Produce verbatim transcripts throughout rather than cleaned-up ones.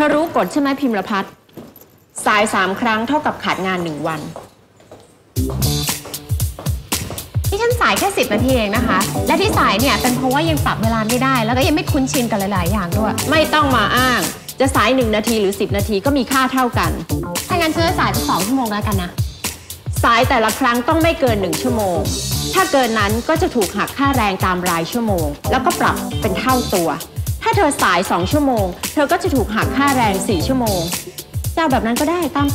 อรู้กฎใช่ไหมพิมรพัฒน์สายสามครั้งเท่ากับขาดงานหนึ่งวันที่ฉันสายแค่สิบนาทีเองนะคะและที่สายเนี่ยเป็นเพราะว่ายังปรับเวลาไม่ได้แล้วก็ยังไม่คุ้นชินกับหลายๆอย่างด้วยไม่ต้องมาอ้างจะสายหนึ่งนาทีหรือสิบนาทีก็มีค่าเท่ากันถ้างั้นฉันจะสายสองชั่วโมงแล้วกันนะสายแต่ละครั้งต้องไม่เกินหนึ่งชั่วโมงถ้าเกินนั้นก็จะถูกหักค่าแรงตามรายชั่วโมงแล้วก็ปรับเป็นเท่าตัวถ้าเธอสายสองชั่วโมงเธอก็จะถูกหักค่าแรงสี่ชั่วโมงเจ้าแบบนั้นก็ได้ตามใจ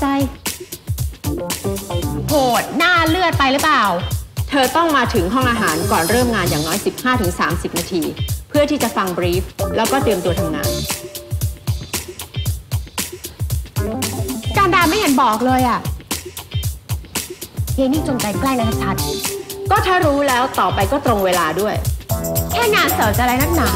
โหดหน้าเลือดไปหรือเปล่าเธอต้องมาถึงห้องอาหารก่อนเริ่มงานอย่างน้อย สิบห้าถึงสามสิบ นาทีเพื่อที่จะฟังบรีฟแล้วก็เตรียมตัวทำงานการดาไม่เห็นบอกเลยอ่ะเยนี่จงใจแกล้งนะชัดก็ถ้ารู้แล้วต่อไปก็ตรงเวลาด้วยแค่งานเสิร์ฟจะอะไรนักหน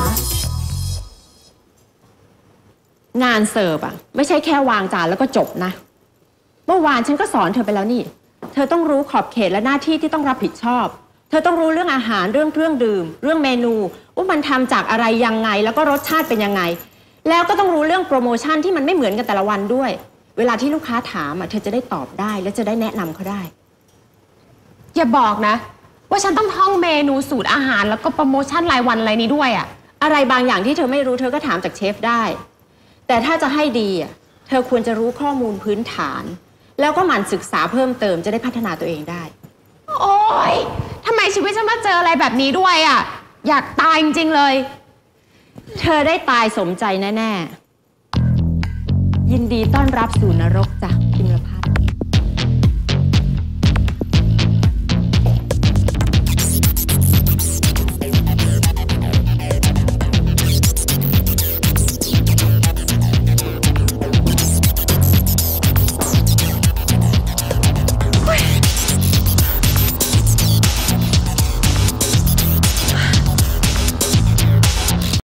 างานเสิร์ฟอ่ะไม่ใช่แค่วางจานแล้วก็จบนะเมื่อวานฉันก็สอนเธอไปแล้วนี่เธอต้องรู้ขอบเขตและหน้าที่ที่ต้องรับผิดชอบเธอต้องรู้เรื่องอาหารเรื่องเครื่องดื่มเรื่องเมนูว่ามันทำจากอะไรยังไงแล้วก็รสชาติเป็นยังไงแล้วก็ต้องรู้เรื่องโปรโมชั่นที่มันไม่เหมือนกันแต่ละวันด้วยเวลาที่ลูกค้าถามอ่ะเธอจะได้ตอบได้และจะได้แนะนำเขาได้อย่าบอกนะว่าฉันต้องท่องเมนูสูตรอาหารแล้วก็โปรโมชั่นรายวันอะไรนี้ด้วยอ่ะอะไรบางอย่างที่เธอไม่รู้เธอก็ถามจากเชฟได้แต่ถ้าจะให้ดีอ่ะเธอควรจะรู้ข้อมูลพื้นฐานแล้วก็หมั่นศึกษาเพิ่มเติมจะได้พัฒนาตัวเองได้โอ๊ยทำไมชีวิตฉันมาเจออะไรแบบนี้ด้วยอ่ะอยากตายจริงๆเลยเธอได้ตายสมใจแน่ๆยินดีต้อนรับสู่นรกจ้ะพิมรพัฒน์